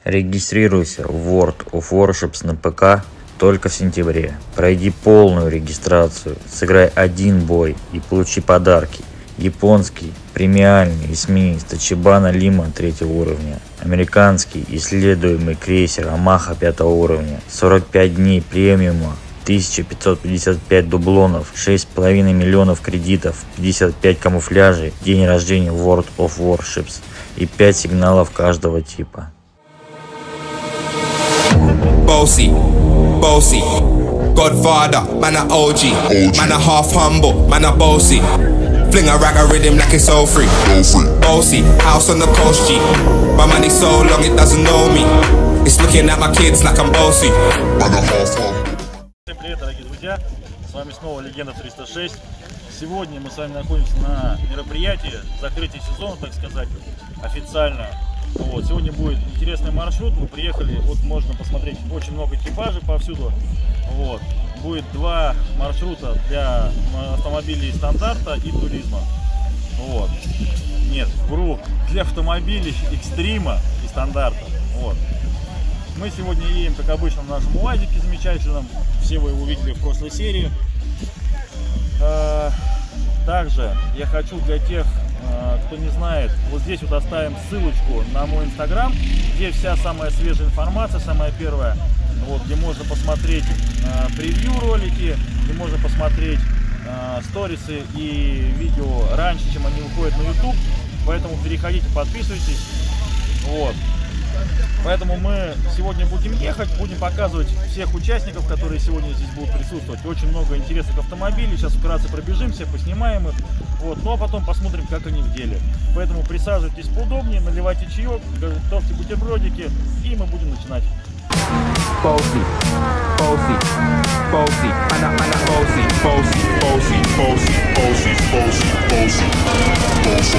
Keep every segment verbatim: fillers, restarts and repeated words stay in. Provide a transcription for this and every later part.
Регистрируйся в World of Warships на ПК только в сентябре. Пройди полную регистрацию, сыграй один бой и получи подарки. Японский премиальный эсминец Тачибана Лима третьего уровня. Американский исследуемый крейсер Амаха пятого уровня. сорок пять дней премиума. тысяча пятьсот пятьдесят пять дублонов, шесть с половиной миллионов кредитов, пятьдесят пять камуфляжей, день рождения World of Warships и пять сигналов каждого типа. Bossy, bossy, Godfather, man a O G, man a half humble, man a bossy. Fling a rag a rhythm like it's all free. Bossy, house on the coast G. My money so long it doesn't know me. It's looking at my kids like I'm bossy. Man a half humble. Всем привет, дорогие друзья! С вами снова Легенда триста шесть. Сегодня мы с вами находимся на мероприятии, закрытие сезона, так сказать, официально. Вот. Сегодня будет интересный маршрут. Мы приехали, вот можно посмотреть, очень много экипажей повсюду. Вот. Будет два маршрута для автомобилей стандарта и туризма. Вот. Нет, вру, для автомобилей экстрима и стандарта. Вот. Мы сегодня едем, как обычно, в нашем УАЗике замечательном. Все вы его видели в прошлой серии. Также я хочу для тех, кто не знает, вот здесь вот оставим ссылочку на мой инстаграм, где вся самая свежая информация, самая первая, вот, где можно посмотреть превью ролики, где можно посмотреть сторисы и видео раньше, чем они выходят на YouTube. Поэтому переходите, подписывайтесь. Вот. Поэтому мы сегодня будем ехать, будем показывать всех участников, которые сегодня здесь будут присутствовать. Очень много интересных автомобилей. Сейчас вкратце пробежимся, поснимаем их. Вот. Ну а потом посмотрим, как они в деле. Поэтому присаживайтесь поудобнее, наливайте чаек, готовьте бутербродики, и мы будем начинать. Bossy, bossy, bossy, man a man a bossy, bossy, bossy, bossy, bossy, bossy, bossy, bossy,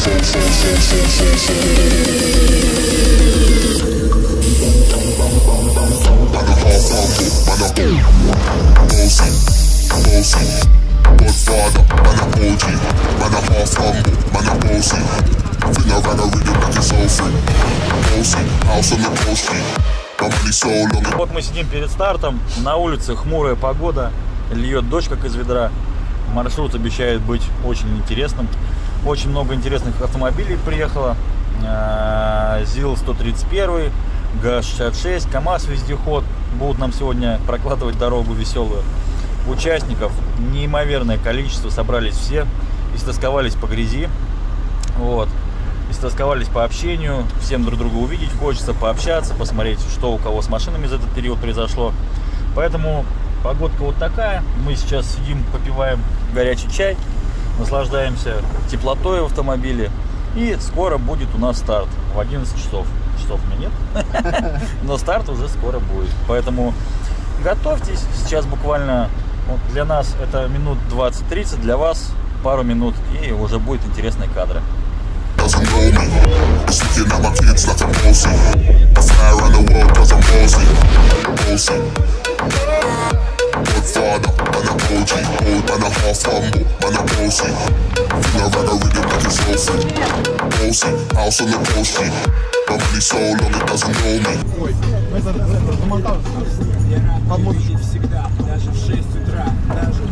Godfather, man a O G, man a half humble, man a bossy. Fling a rag a rhythm like it's all free. Bossy, house on the coast G. Вот мы сидим перед стартом, на улице хмурая погода, льет дождь как из ведра. Маршрут обещает быть очень интересным. Очень много интересных автомобилей приехало. ЗИЛ сто тридцать один, ГАЗ шестьдесят шесть, КамАЗ вездеход будут нам сегодня прокладывать дорогу веселую. Участников неимоверное количество, собрались все, истосковались по грязи. Вот. Истосковались по общению, всем друг друга увидеть хочется, пообщаться, посмотреть, что у кого с машинами за этот период произошло. Поэтому погодка вот такая. Мы сейчас сидим, попиваем горячий чай, наслаждаемся теплотой в автомобиле. И скоро будет у нас старт в одиннадцать часов. Часов у меня нет, но старт уже скоро будет. Поэтому готовьтесь. Сейчас буквально вот для нас это минут двадцать-тридцать, для вас пару минут, и уже будут интересные кадры. Doesn't know me. It's looking at my kids like I'm bossy. I fly around the world cause I'm bossy. Bossy. Godfather, man a O G, old man a half humble, man a bossy. Fling a rag a rhythm like it's all free. Bossy, house on the coast G. My money so long it doesn't know me. Ой, это замотал под музычку. Всегда, даже в шесть утра, даже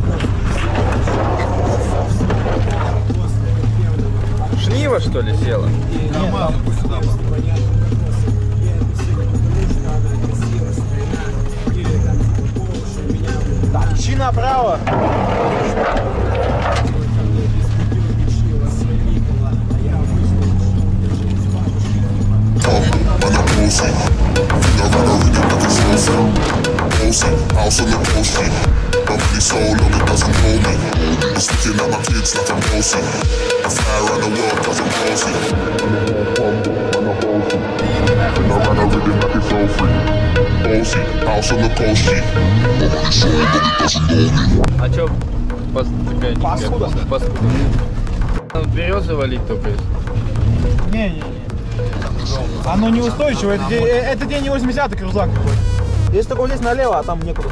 Шнива, что ли, села? Нет, там сюда. Так, чи направо. House on the coast G. My money so long it doesn't know me. It's looking at my kids like I'm bossy. I fly around the world cause I'm bossy. And I run a rhythm like it's all free. Bossy, house on the coast G. My money so long it doesn't know me. А чё такая Паскуда? Паскуда. Вперед завалить только. Не-не-не. Оно неустойчиво. Это, это день не восьмидесятый крузак какой-то. Если только здесь налево, а там некуда.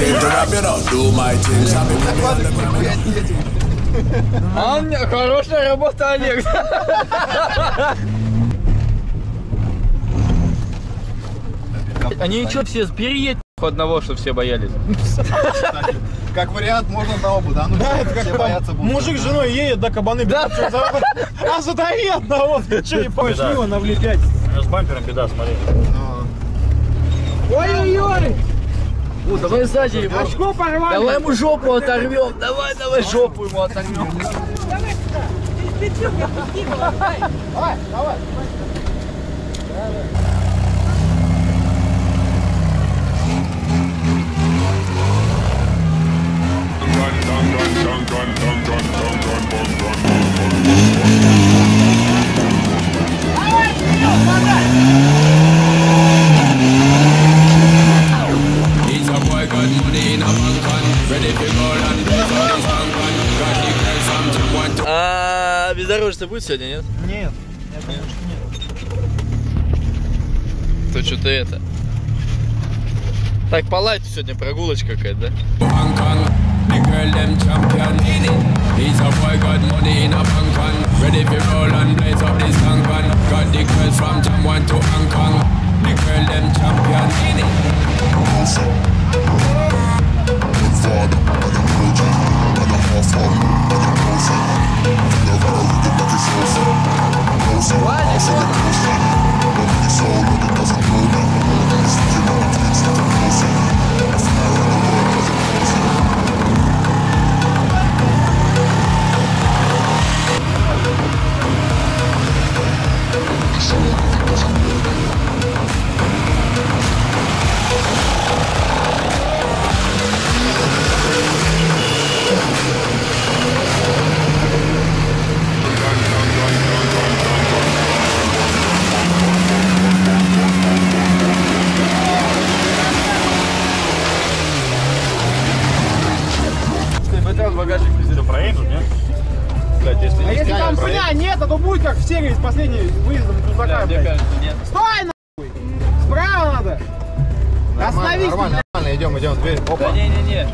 came to rap it up, do my thing. Аня, хорошая работа, Олег. Они что, все переедут одного, что все боялись? Как вариант, можно на оба, да? Ну, да, это как боятся будут. Мужик с женой едет, да, кабаны, да, а задави одного, что не помнишь, мило навлепять. С бампером беда, смотри. Ой-ой-ой! О, давай сзади, очко порвали. Давай ему жопу оторвем, давай, давай жопу ему оторвем. Давай, давай. А бездорожье будет сегодня, нет? Нет, я думаю, что нет. То что-то это. Так, по лайту сегодня прогулочка какая-то, да? The girl them champion. He's a boy got money in a bank on. Ready for roll and blaze up this tank on. Got the girls from Jam one to Hong Kong. The girl them champion. А если там пня нет, то будет как в серии с последней выездом Крузака. Стой нахуй! Справа надо! Остановись! Нормально, нормально, идем, идем, дверь. Опа. Да не-не-не.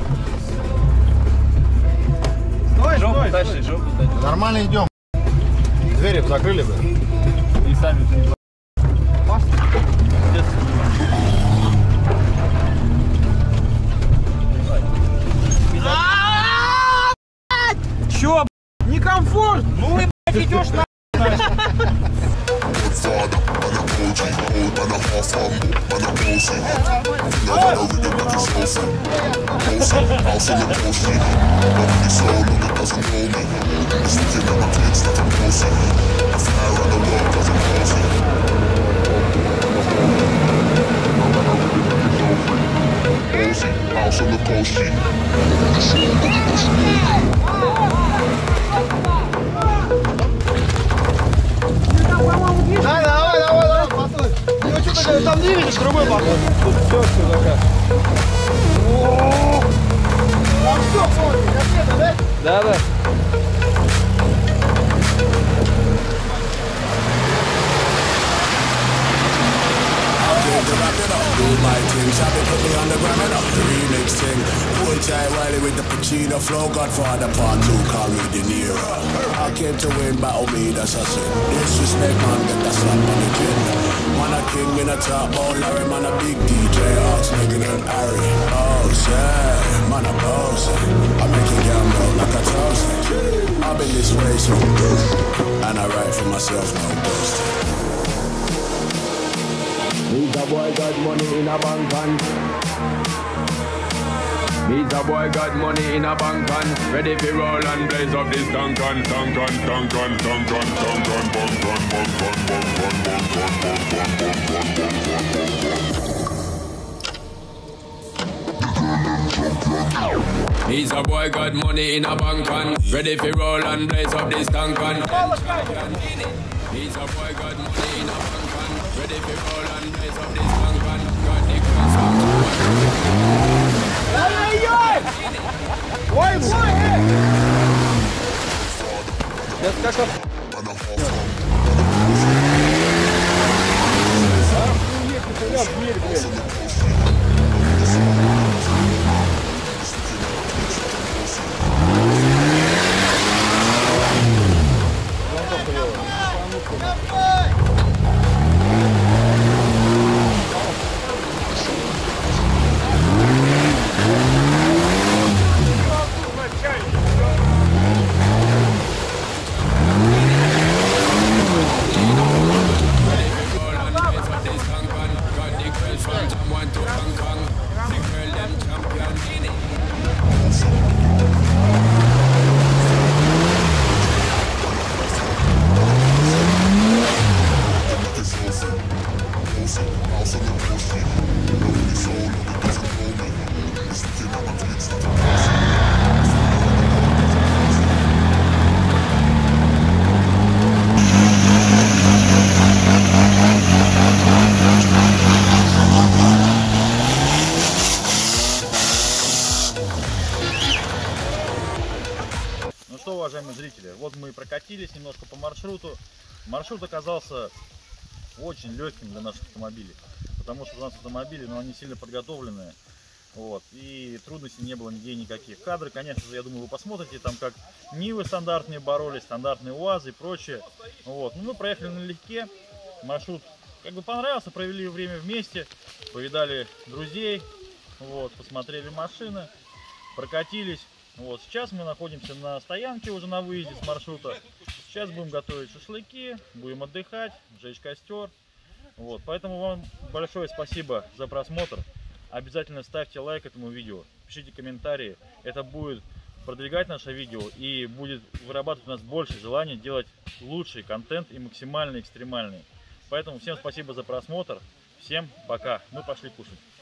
Стой, жопу стой, тащи, жопу тащи. Нормально идем. Двери закрыли бы. И сами. Чё, некомфорт? Ну и идешь на. Давай, давай, давай, давай, постой. Ну что-то там не видишь, другой поход. Тут все, все заказ. Там все, смотри, как это, да? Да, да. Do my thing, Shabby put me on the gram and up the remix thing. Cool Jai Wiley with the Pacino flow, Godfather part two, call me De Niro. I came to win, battle me, that's a sin. Disrespect, man, get that slap on the chin. Man a king in a top, oh Larry, man a big D J, Ox, nigga and Harry. Oh, yeah, man a boss. I make it gamble like a toast. I've been this way so good, and I write for myself, no ghost. Me's a boy got money in a bank and Me's a boy got money in a bank and ready for roll and blaze up this tank and tank and tank and tank and tank and bang bang bang bang bang bang bang. Me's a boy got money in a bank and ready for roll and blaze up this tank and Me's a boy got money in a bank and ready for roll and blaze up this tank and got the guns up. Ой-ой-ой! Ой-ой! Сейчас как уважаемые зрители, вот мы прокатились немножко по маршруту. Маршрут оказался очень легким для наших автомобилей, потому что у нас автомобили, но они сильно подготовленные. Вот, и трудностей не было нигде никаких. Кадры, конечно же, я думаю, вы посмотрите, там как Нивы стандартные боролись, стандартные УАЗы и прочее. Вот, ну, мы проехали налегке, маршрут как бы понравился, провели время вместе, повидали друзей, вот, посмотрели машины, прокатились. Вот, сейчас мы находимся на стоянке уже на выезде с маршрута. Сейчас будем готовить шашлыки, будем отдыхать, жечь костер. Вот, поэтому вам большое спасибо за просмотр. Обязательно ставьте лайк этому видео, пишите комментарии. Это будет продвигать наше видео и будет вырабатывать у нас больше желания делать лучший контент и максимально экстремальный. Поэтому всем спасибо за просмотр. Всем пока. Мы пошли кушать.